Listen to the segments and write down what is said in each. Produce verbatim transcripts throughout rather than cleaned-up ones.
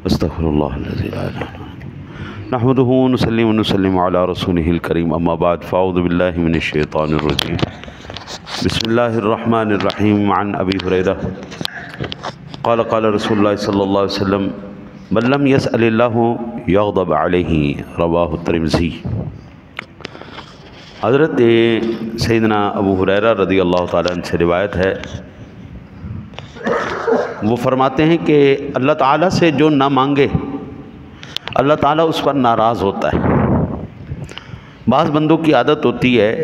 استغفراللہ الذی لا الہ الا هو نحمدہ ونصلی ونسلم علی رسولہ الکریم اما بعد فاعوذ باللہ من الشیطان الرجیم بسم اللہ الرحمن الرحیم عن ابی ہریرہ قال قال رسول اللہ صلی اللہ علیہ وسلم من لم یسأل اللہ یغضب علیہ رواہ الترمذی۔ حضرت سیدنا ابو ہریرہ رضی اللہ تعالیٰ عنہ سے روایت ہے، وہ فرماتے ہیں کہ اللہ تعالیٰ سے جو نہ مانگے اللہ تعالیٰ اس پر ناراض ہوتا ہے۔ بعض بندوں کی عادت ہوتی ہے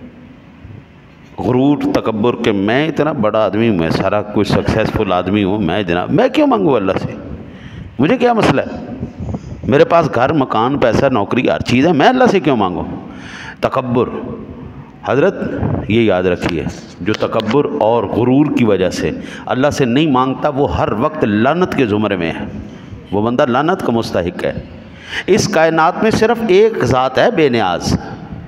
غرور تکبر کہ میں اتنا بڑا آدمی ہوں، میں سارا کوئی سکسیسفل آدمی ہوں، میں جناب میں کیوں مانگوں اللہ سے، مجھے کیا مسئلہ ہے، میرے پاس گھر مکان پیسہ نوکری ہر چیز ہے، میں اللہ سے کیوں مانگوں۔ تکبر، حضرت یہ یاد رکھیے، جو تکبر اور غرور کی وجہ سے اللہ سے نہیں مانگتا وہ ہر وقت لعنت کے زمرے میں ہے، وہ بندہ لعنت کا مستحق ہے۔ اس کائنات میں صرف ایک ذات ہے بے نیاز،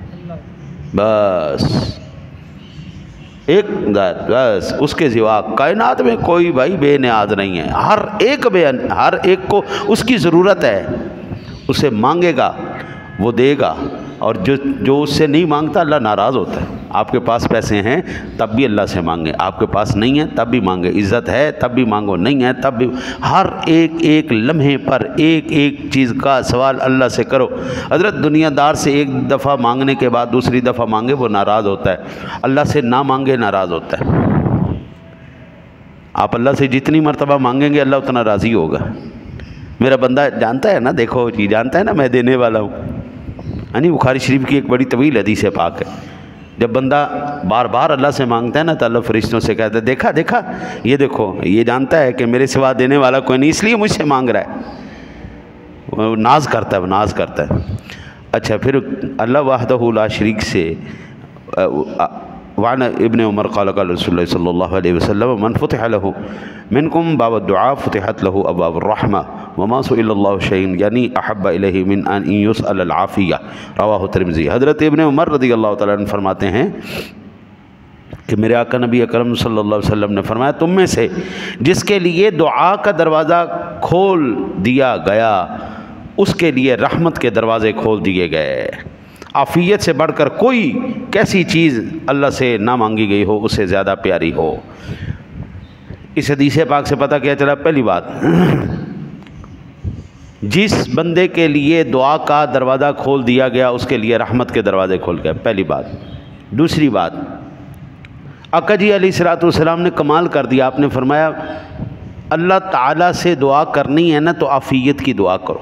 بس ایک ذات، بس اس کے سوا کائنات میں کوئی بھائی بے نیاز نہیں ہے، ہر ایک بے ہر ایک کو اس کی ضرورت ہے، اسے مانگے گا وہ دے گا، اور جو جو اس سے نہیں مانگتا اللہ ناراض ہوتا ہے۔ آپ کے پاس پیسے ہیں تب بھی اللہ سے مانگیں، آپ کے پاس نہیں ہے تب بھی مانگیں، عزت ہے تب بھی مانگو، نہیں ہے تب بھی، ہر ایک ایک لمحے پر ایک ایک چیز کا سوال اللہ سے کرو۔ حضرت دنیا دار سے ایک دفعہ مانگنے کے بعد دوسری دفعہ مانگے وہ ناراض ہوتا ہے، اللہ سے نہ مانگے ناراض ہوتا ہے۔ آپ اللہ سے جتنی مرتبہ مانگیں گے اللہ اتنا راضی ہوگا۔ میرا بندہ جانتا ہے نا، دیکھو جی جانتا ہے نا میں دینے والا ہوں، یعنی بخاری شریف کی ایک بڑی طویل حدیث پاک ہے، جب بندہ بار بار اللہ سے مانگتا ہے نا تو اللہ فرشتوں سے کہتا ہے دیکھا دیکھا یہ دیکھو یہ جانتا ہے کہ میرے سوا دینے والا کوئی نہیں، اس لیے مجھ سے مانگ رہا ہے، وہ ناز کرتا ہے، وہ ناز کرتا ہے۔ اچھا پھر اللہ وحدہ لا شریک سے وعن ابن عمر قال قال رسول اللہ صلی اللہ علیہ وسلم من فتح له منکم باب الدعاء فتحت له ابواب الرحمہ وما سئل اللہ شیء یعنی احب الیہ من ان یسأل العافیہ رواہ الترمذی۔ حضرت ابن عمر رضی اللہ تعالیٰ عنہ فرماتے ہیں کہ میرے آقا نبی اکرم صلی اللہ علیہ وسلم نے فرمایا تم میں سے جس کے لیے دعا کا دروازہ کھول دیا گیا اس کے لیے رحمت کے دروازے کھول دیے گئے۔ عافیت سے بڑھ کر کوئی کیسی چیز اللہ سے نہ مانگی گئی ہو اسے زیادہ پیاری ہو۔ اس حدیث پاک سے پتہ کیا چلا، پہلی بات جس بندے کے لیے دعا کا دروازہ کھول دیا گیا اس کے لیے رحمت کے دروازے کھول گئے، پہلی بات۔ دوسری بات، آقا جی علیہ الصلوۃ والسلام نے کمال کر دیا، آپ نے فرمایا اللہ تعالیٰ سے دعا کرنی ہے نا تو عافیت کی دعا کرو،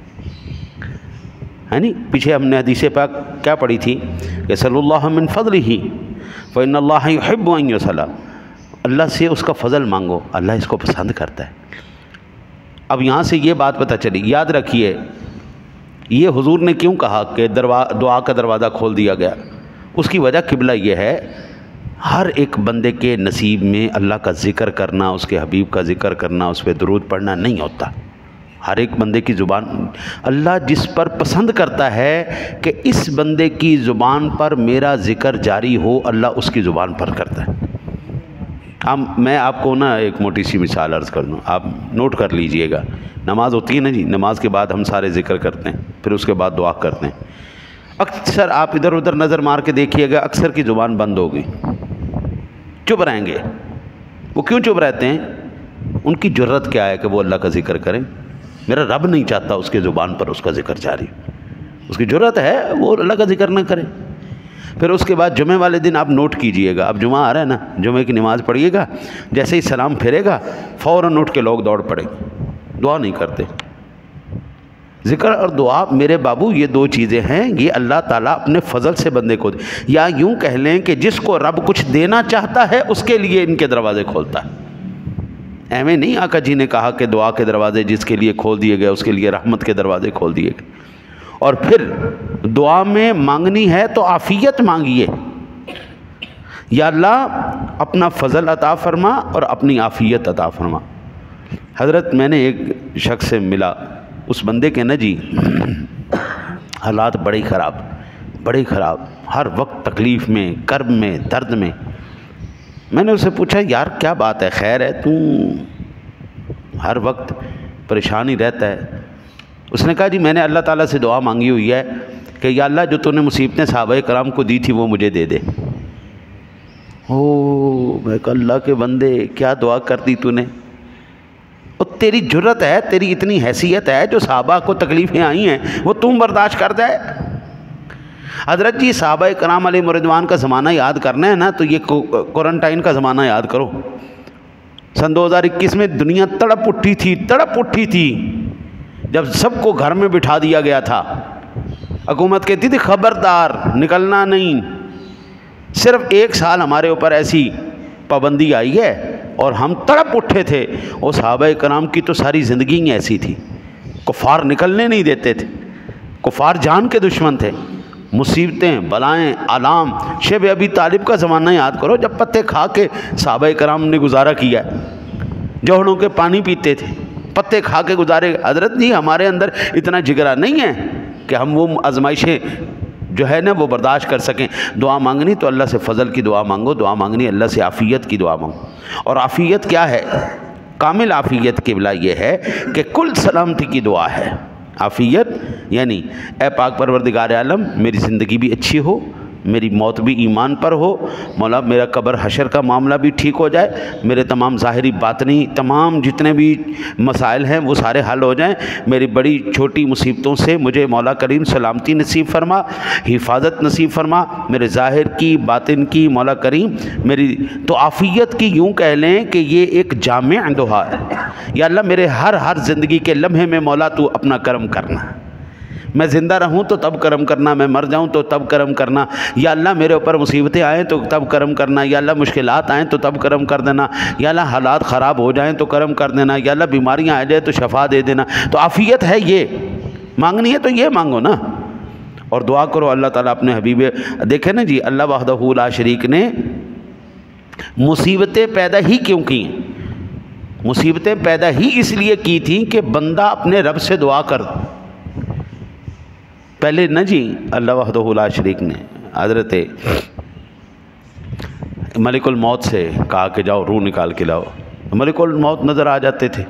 ہے نہیں؟ پیچھے ہم نے حدیث پاک کیا پڑھی تھی کہ صلی اللہ من فضلہ فإن اللہ یحب ان یسأل، اللہ سے اس کا فضل مانگو، اللہ اس کو پسند کرتا ہے۔ اب یہاں سے یہ بات پتہ چلی، یاد رکھیے یہ حضور نے کیوں کہا کہ دعا کا دروازہ کھول دیا گیا، اس کی وجہ قبلہ یہ ہے ہر ایک بندے کے نصیب میں اللہ کا ذکر کرنا، اس کے حبیب کا ذکر کرنا، اس پہ درود پڑھنا نہیں ہوتا۔ ہر ایک بندے کی زبان اللہ جس پر پسند کرتا ہے کہ اس بندے کی زبان پر میرا ذکر جاری ہو، اللہ اس کی زبان پر کرتا ہے۔ اب میں آپ کو نا ایک موٹی سی مثال عرض کر دوں، آپ نوٹ کر لیجئے گا۔ نماز ہوتی ہے نا جی، نماز کے بعد ہم سارے ذکر کرتے ہیں، پھر اس کے بعد دعا کرتے ہیں۔ اکثر آپ ادھر ادھر نظر مار کے دیکھیے گا، اکثر کی زبان بند ہوگی، چپ رہیں گے۔ وہ کیوں چپ رہتے ہیں؟ ان کی جرت کیا ہے کہ وہ اللہ کا ذکر کریں؟ میرا رب نہیں چاہتا اس کے زبان پر اس کا ذکر جاری، اس کی جرت ہے وہ اللہ کا ذکر نہ کرے۔ پھر اس کے بعد جمعہ والے دن آپ نوٹ کیجئے گا، اب جمعہ آ رہا ہے نا، جمعہ کی نماز پڑھیے گا، جیسے ہی سلام پھیرے گا فوراً اٹھ کے لوگ دوڑ پڑے، دعا نہیں کرتے۔ ذکر اور دعا میرے بابو یہ دو چیزیں ہیں، یہ اللہ تعالیٰ اپنے فضل سے بندے کو دے، یا یوں کہہ لیں کہ جس کو رب کچھ دینا چاہتا ہے اس کے لیے ان کے دروازے کھولتا ہے۔ ایویں نہیں آقا جی نے کہا کہ دعا کے دروازے جس کے لیے کھول دیے گئے اس کے لیے رحمت کے دروازے کھول دیے گئے۔ اور پھر دعا میں مانگنی ہے تو عافیت مانگیے، یا اللہ اپنا فضل عطا فرما اور اپنی عافیت عطا فرما۔ حضرت میں نے ایک شخص سے ملا، اس بندے کے نا جی حالات بڑے خراب بڑے خراب ہر وقت تکلیف میں، کرب میں، درد میں۔ میں نے اسے پوچھا یار کیا بات ہے، خیر ہے، تو ہر وقت پریشان ہی رہتا ہے۔ اس نے کہا جی میں نے اللہ تعالیٰ سے دعا مانگی ہوئی ہے کہ یا اللہ جو تو نے مصیبتیں صحابہ کرام کو دی تھی وہ مجھے دے دے۔ او میں کہا اللہ کے بندے کیا دعا کر دی تو نے، اور تیری جرت ہے، تیری اتنی حیثیت ہے، جو صحابہ کو تکلیفیں آئی ہیں وہ تم برداشت کر جائے۔ حضرت جی صحابہ کرام علیہ رضوان کا زمانہ یاد کرنا ہے نا تو یہ کوارنٹائن کا زمانہ یاد کرو۔ سن دو ہزار اکیس میں دنیا تڑپ اٹھی تھی تڑپ اٹھی تھی جب سب کو گھر میں بٹھا دیا گیا تھا۔ حکومت کہتی تھی خبردار نکلنا نہیں۔ صرف ایک سال ہمارے اوپر ایسی پابندی آئی ہے اور ہم تڑپ اٹھے تھے۔ اور صحابہ کرام کی تو ساری زندگی ہی ایسی تھی، کفار نکلنے نہیں دیتے تھے، کفار جان کے دشمن تھے۔ مصیبتیں، بلائیں، آلام، شب ابی طالب کا زمانہ یاد کرو جب پتے کھا کے صحابہ کرام نے گزارا کیا ہے، جوہڑوں کے پانی پیتے تھے، پتے کھا کے گزارے۔ حضرت جی ہمارے اندر اتنا جگرا نہیں ہے کہ ہم وہ آزمائشیں جو ہے نا وہ برداشت کر سکیں۔ دعا مانگنی تو اللہ سے فضل کی دعا مانگو، دعا مانگنی اللہ سے عافیت کی دعا مانگو۔ اور عافیت کیا ہے؟ کامل عافیت کی بلا یہ ہے کہ کل سلامتی کی دعا ہے۔ عافیت یعنی اے پاک پروردگار عالم میری زندگی بھی اچھی ہو، میری موت بھی ایمان پر ہو، مولا میرا قبر حشر کا معاملہ بھی ٹھیک ہو جائے، میرے تمام ظاہری باطنی تمام جتنے بھی مسائل ہیں وہ سارے حل ہو جائیں، میری بڑی چھوٹی مصیبتوں سے مجھے مولا کریم سلامتی نصیب فرما، حفاظت نصیب فرما، میرے ظاہر کی باطن کی مولا کریم میری تو عافیت کی یوں کہہ لیں کہ یہ ایک جامع دعا ہے۔ یا اللہ میرے ہر ہر زندگی کے لمحے میں مولا تو اپنا کرم کرنا، میں زندہ رہوں تو تب کرم کرنا، میں مر جاؤں تو تب کرم کرنا، یا اللہ میرے اوپر مصیبتیں آئیں تو تب کرم کرنا، یا اللہ مشکلات آئیں تو تب کرم کر دینا، یا اللہ حالات خراب ہو جائیں تو کرم کر دینا، یا اللہ بیماریاں آ جائیں تو شفا دے دینا۔ تو عافیت ہے، یہ مانگنی ہے تو یہ مانگو نا، اور دعا کرو اللہ تعالیٰ اپنے حبیب۔ دیکھیں نا جی اللہ وحدہ لا شریک نے مصیبتیں پیدا ہی کیوں کی ہیں؟ مصیبتیں پیدا ہی اس لیے کی تھیں کہ بندہ اپنے رب سے دعا کر۔ پہلے نہ جی اللہ وحدہ لا شریک نے حضرت ملک الموت سے کہا کہ جاؤ روح نکال کے لاؤ، ملک الموت نظر آ جاتے تھے،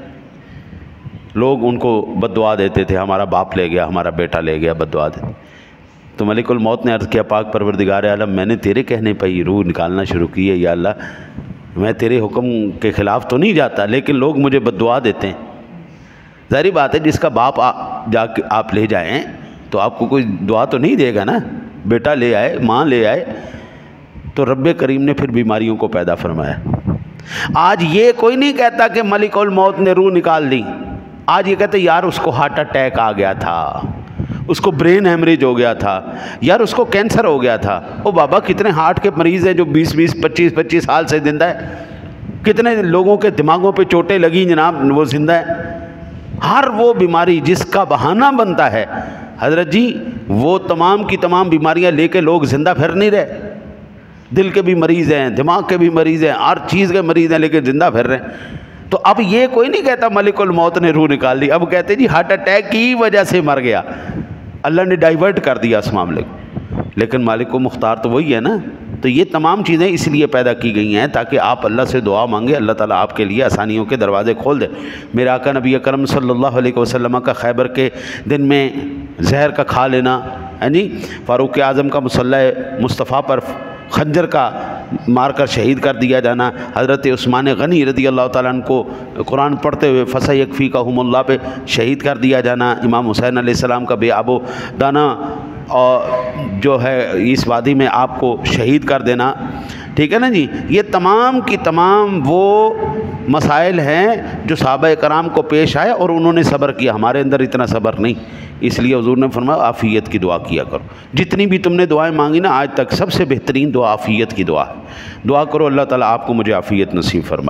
لوگ ان کو بد دعا دیتے تھے، ہمارا باپ لے گیا، ہمارا بیٹا لے گیا، بد دعا دیتے۔ تو ملک الموت نے عرض کیا پاک پروردگار عالم میں نے تیرے کہنے پہ ہی روح نکالنا شروع کی ہے، یا اللہ میں تیرے حکم کے خلاف تو نہیں جاتا لیکن لوگ مجھے بد دعا دیتے ہیں۔ ظاہری بات ہے جس کا باپ جا کے آپ لے جائیں تو آپ کو کوئی دعا تو نہیں دے گا نا، بیٹا لے آئے، ماں لے آئے، تو رب کریم نے پھر بیماریوں کو پیدا فرمایا۔ آج یہ کوئی نہیں کہتا کہ ملک الموت نے روح نکال دی، آج یہ کہتے یار اس کو ہارٹ اٹیک آ گیا تھا، اس کو برین ہیمریج ہو گیا تھا، یار اس کو کینسر ہو گیا تھا۔ او بابا کتنے ہارٹ کے مریض ہیں جو بیس بیس پچیس پچیس سال سے زندہ ہے، کتنے لوگوں کے دماغوں پہ چوٹیں لگی جناب وہ زندہ ہے۔ ہر وہ بیماری جس کا بہانہ بنتا ہے حضرت جی وہ تمام کی تمام بیماریاں لے کے لوگ زندہ پھر نہیں رہے، دل کے بھی مریض ہیں، دماغ کے بھی مریض ہیں، ہر چیز کے مریض ہیں لیکن زندہ پھر رہے ہیں۔ تو اب یہ کوئی نہیں کہتا ملک الموت نے روح نکال دی، اب کہتے جی ہارٹ اٹیک کی وجہ سے مر گیا، اللہ نے ڈائیورٹ کر دیا اس معاملے کو، لیکن مالک و مختار تو وہی ہے نا۔ تو یہ تمام چیزیں اس لیے پیدا کی گئی ہیں تاکہ آپ اللہ سے دعا مانگے، اللہ تعالیٰ آپ کے لیے آسانیوں کے دروازے کھول دے۔ میرے آقا نبی اکرم صلی اللہ علیہ وسلم کا خیبر کے دن میں زہر کا کھا لینا، ہے جی فاروق اعظم کا مسلح مصطفیٰ پر خنجر کا مار کر شہید کر دیا جانا، حضرت عثمان غنی رضی اللہ تعالیٰ عنہ کو قرآن پڑھتے ہوئے فَسَيَكْفِيكَهُمُ اللَّهُ پہ شہید کر دیا جانا، امام حسین علیہ السلام کا بے آب و دانہ اور جو ہے اس وادی میں آپ کو شہید کر دینا، ٹھیک ہے نا جی۔ یہ تمام کی تمام وہ مسائل ہیں جو صحابہ کرام کو پیش آئے اور انہوں نے صبر کیا، ہمارے اندر اتنا صبر نہیں، اس لیے حضور نے فرمایا عافیت کی دعا کیا کرو۔ جتنی بھی تم نے دعائیں مانگی نا آج تک سب سے بہترین دعا عافیت کی دعا ہے، دعا کرو اللہ تعالیٰ آپ کو مجھے عافیت نصیب فرمائے۔